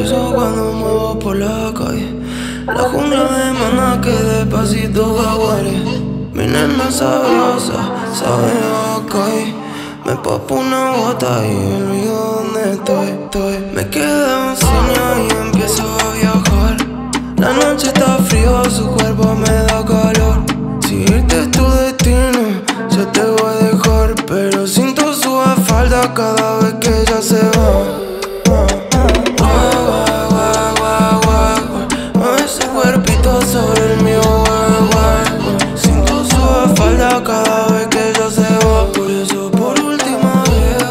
eso cuando muevo por la calle. La jungla de maná que despacito jaguares. Mi nena sabrosa, sabe a calle. Me papo una bota y olvido dónde estoy. Me queda un sueño y empiezo a viajar. La noche está fría, su cuerpo me da calor. Si irte es tu destino, yo te voy a dejar. Pero siento su falda cada vez que ella se va. Ese cuerpito sobre el mío, siento su falda cada vez que ella se va. Por eso por última vez,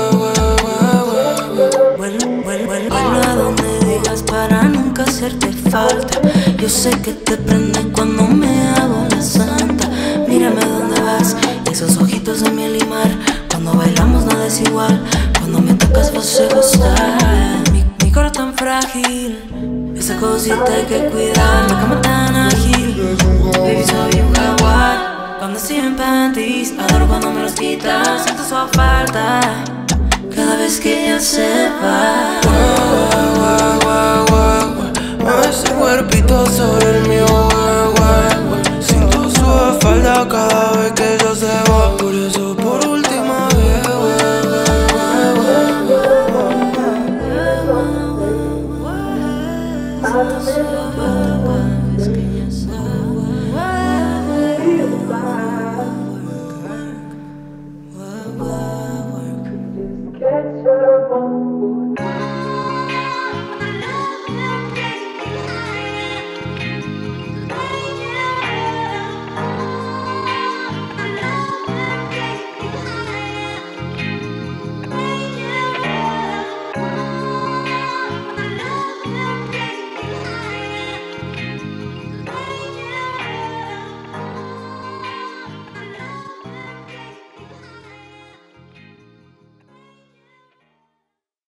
vuelvo a donde digas para nunca hacerte falta. Yo sé que te prende cuando me hago la santa. Mírame dónde vas, esos ojitos de miel y mar. Cuando bailamos nada es igual, cuando me tocas vos se gusta. Mi corazón tan frágil, esa cosita hay que cuidar. La cama tan ágil, baby soy un jaguar. Cuando estoy en panties, adoro cuando me los quitas. Siento su falta cada vez que ella se va. Ese cuerpito sobre el mío, siento su falda cada vez que ella se va. Por eso por última vez, siento su falta cada vez que ella se va.